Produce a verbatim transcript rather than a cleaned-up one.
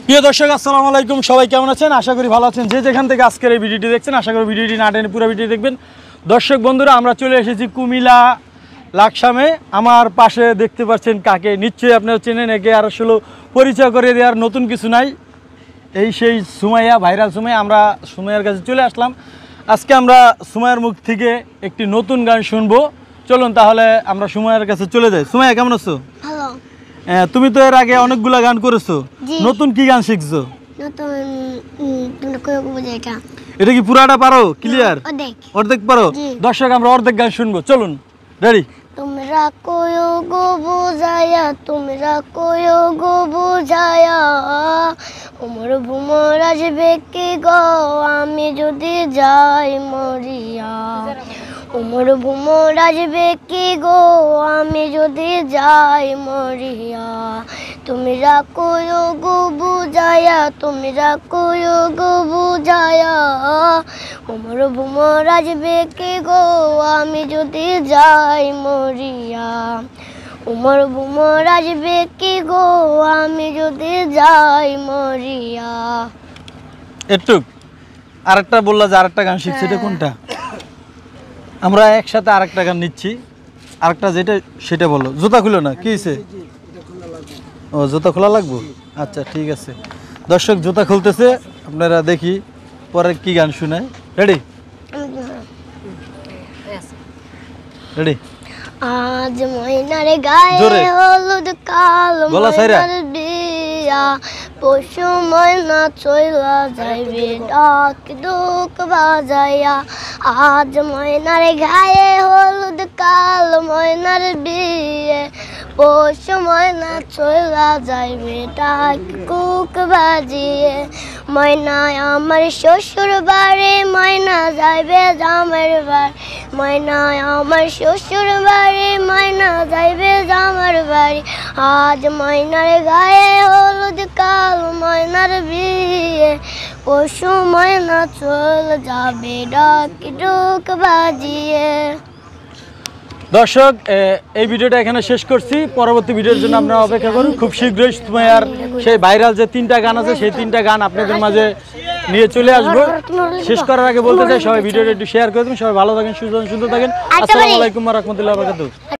প্রিয় দর্শক আসসালামু আলাইকুম, সবাই কেমন আছেন? আশা করি ভালো আছেন। যে যেখান থেকে আজকের এই ভিডিওটি দেখছেন, আশা করি ভিডিওটি না টেনে পুরো ভিডিও দেখবেন। দর্শক বন্ধুরা, আমরা চলে এসেছি কুমিল্লা লাকসামে। আমার পাশে দেখতে পাচ্ছেন কাকে, নিশ্চয়ই আপনারা চেনেন। একে আর আসলে পরিচয় করে দেওয়ার নতুন কিছু নাই। এই সেই সুমাইয়া, ভাইরাল সুমাইয়া। আমরা সুমাইয়ার কাছে চলে আসলাম। আজকে আমরা সুমাইয়ার মুখ থেকে একটি নতুন গান শুনবো। চলুন তাহলে আমরা সুমাইয়ার কাছে চলে যাই। সুমাইয়া, কেমন আছো? ভালো। তুমি তো এর আগে অনেকগুলা গান করেছো, নতুন কি গান শিখছো? নতুন তোমরা কই বুঝাই এটা? এটা কি পুরাটা পারো ক্লিয়ার? অর্ধেক। অর্ধেক পারো? দর্শক, আমরা অর্ধেক গান শুনবো। চলুন, রেডি? তোমরা কয়ো গো বুঝায়া, তোমরা কয়ো গো বুঝায়া, ওমর ভুমর আসবে কি গো আমি যদি যাই মরিয়া। ওমর ভুমর আসবে কি গো আমি যদি যাই মরিয়া। তোমরা কয়ো গো বুঝায়া, তোমরা কয়ো গো বুঝায়া, ওমর ভুমর আসবে কি গো আমি যদি যাই মরিয়া। ওমর ভুমর আসবে কি গো আমি যদি যাই মরিয়া। একটু আরেকটা বললা যে আরেকটা গান শিখছি, এটা কোনটা? আমরা একসাথে আরেকটা গান নিচ্ছি। আরেকটা যেটা সেটা বলো। জুতা খুলো না, কি হয়েছে? ও, জুতা খোলা লাগবো? আচ্ছা ঠিক আছে। দর্শক জুতা খুলতেছে, আপনারা দেখি পরে কি গান শুনে। রেডি? রেডি? আজ ময়নার গায়ে হলুদ কাল ময়নার বিয়া, পশু ময়না চইলা যাইবে ডাক দুক বাজাইয়া। আজ ময়নার গায়ে হলুদ কাল ময়নার বিয়ে, পশু ময়না চইলা যাইবে ডাক কুক বাজিয়ে। ময়না আমার শ্বশুর বাড়ি, ময়না যাইবে জামার বাড়ি। ময়না আমার শ্বশুর বাড়ি, ময়না যাইবে জামার বাড়ি। আজ ময়নার গায়ে হলুদ কাল ময়নার বিয়ে, পশু ময়না চল যাবে ডাক ডুক বাজিয়ে। দর্শক, এই ভিডিওটা এখানে শেষ করছি। পরবর্তী ভিডিওর জন্য আপনারা অপেক্ষা করুন। খুব শীঘ্রই সুমাইয়ার সেই ভাইরাল যে তিনটা গান আছে, সেই তিনটা গান আপনাদের মাঝে নিয়ে চলে আসবো। শেষ করার আগে বলতে চাই, সবাই ভিডিওটা একটু শেয়ার করে দিন। সবাই ভালো থাকেন, সুস্থ থাকেন। আসসালামু আলাইকুম ওয়া রাহমাতুল্লাহি ওয়া বারাকাতুহু।